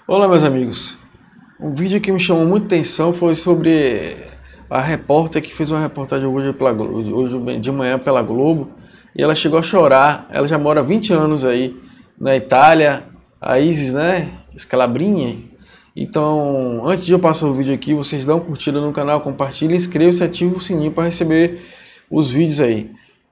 Olá, meus amigos. Um vídeo que me chamou muita atenção foi sobre a repórter que fez uma reportagem hoje de manhã pela Globo, e ela chegou a chorar. Ela já mora há 20 anos aí na Itália, a Isis, né? Scalabrini. Então, antes de eu passar o vídeo aqui, vocês dão uma curtida no canal, compartilhem, inscrevam-se e ativem o sininho para receber os vídeos aí.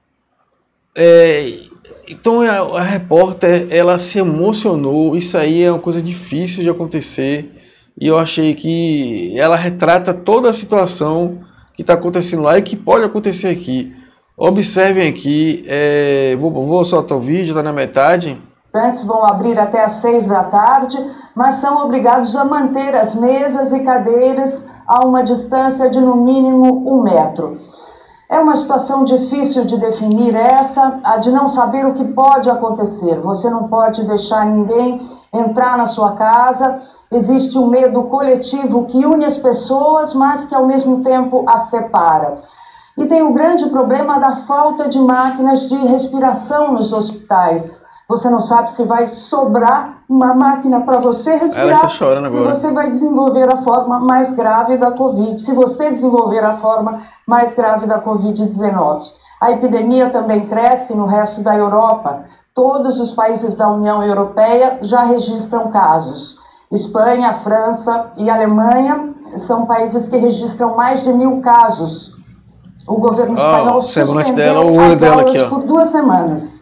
Então a repórter, ela se emocionou. Isso aí é uma coisa difícil de acontecer, e eu achei que ela retrata toda a situação que está acontecendo lá e que pode acontecer aqui. Observem aqui, vou soltar o vídeo, está na metade. Antes vão abrir até às 6 da tarde, mas são obrigados a manter as mesas e cadeiras a uma distância de no mínimo 1 metro. É uma situação difícil de definir essa, a de não saber o que pode acontecer. Você não pode deixar ninguém entrar na sua casa. Existe um medo coletivo que une as pessoas, mas que ao mesmo tempo as separa. E tem o grande problema da falta de máquinas de respiração nos hospitais. Você não sabe se vai sobrar uma máquina para você respirar. Ela está chorando agora. Se você vai desenvolver a forma mais grave da Covid, se você desenvolver a forma mais grave da Covid-19. A epidemia também cresce no resto da Europa. Todos os países da União Europeia já registram casos. Espanha, França e Alemanha são países que registram mais de 1.000 casos. O governo espanhol suspendeu as aulas por 2 semanas.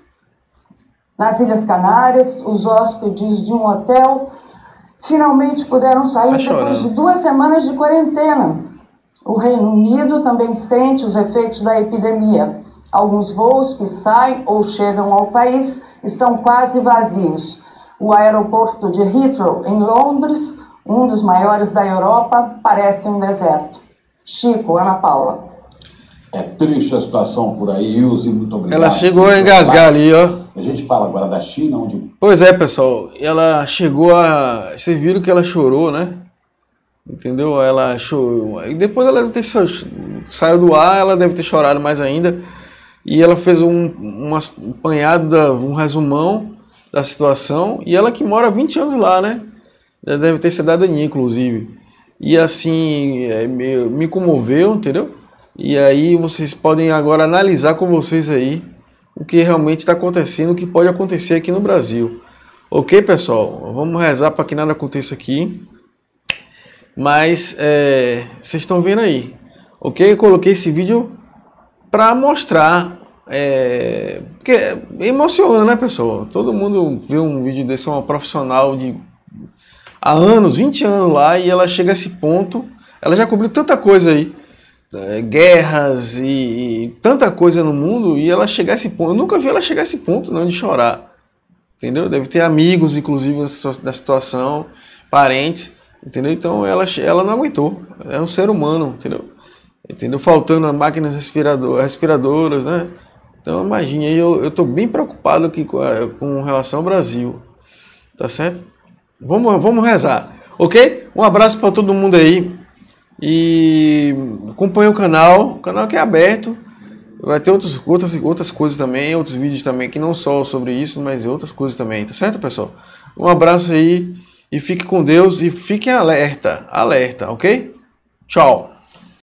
Nas Ilhas Canárias, os hóspedes de um hotel finalmente puderam sair depois de 2 semanas de quarentena. O Reino Unido também sente os efeitos da epidemia. Alguns voos que saem ou chegam ao país estão quase vazios. O aeroporto de Heathrow, em Londres, um dos maiores da Europa, parece um deserto. Chico, Ana Paula. É triste a situação por aí, Ilse, muito obrigado. Ela chegou a engasgar ali, ó. A gente fala agora da China, onde... Pois é, pessoal, ela chegou a... Vocês viram que ela chorou, né? Entendeu? Ela chorou. E depois ela deve ter saiu do ar, ela deve ter chorado mais ainda. E ela fez um apanhado, um resumão da situação. E ela que mora há 20 anos lá, né? Ela deve ter cidadania, inclusive. E assim, me comoveu, entendeu? E aí vocês podem agora analisar com vocês aí o que realmente está acontecendo, o que pode acontecer aqui no Brasil. Ok, pessoal? Vamos rezar para que nada aconteça aqui. Mas vocês estão vendo aí, ok? Eu coloquei esse vídeo para mostrar, porque emociona, né, pessoal? Todo mundo vê um vídeo desse, uma profissional há anos, 20 anos lá, e ela chega a esse ponto. Ela já cobriu tanta coisa aí, guerras e tanta coisa no mundo, e ela chegar a esse ponto. Eu nunca vi ela chegar a esse ponto não, de chorar, entendeu? Deve ter amigos, inclusive, da situação, parentes, entendeu? Então ela não aguentou. É um ser humano, entendeu? Faltando máquinas respiradoras, né? Então imagine aí, eu tô bem preocupado aqui com relação ao Brasil, tá certo? Vamos rezar, ok? Um abraço para todo mundo aí. E acompanhe o canal que é aberto. Vai ter outras coisas também, outros vídeos também, que não só sobre isso, mas outras coisas também, tá certo, pessoal? Um abraço aí, e fique com Deus, e fiquem alerta, ok? Tchau!